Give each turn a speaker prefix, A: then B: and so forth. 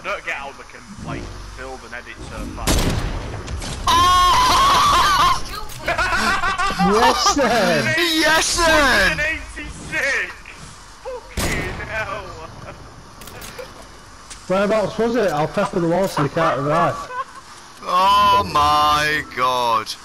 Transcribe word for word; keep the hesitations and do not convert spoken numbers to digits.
A: don't get how they can like build and edit so fast.
B: Yes, sir!
C: Yes, sir!
A: eighty-six! Fucking hell!
B: Whereabouts was it? I'll pepper the wall so they can't arrive.
C: Oh my god.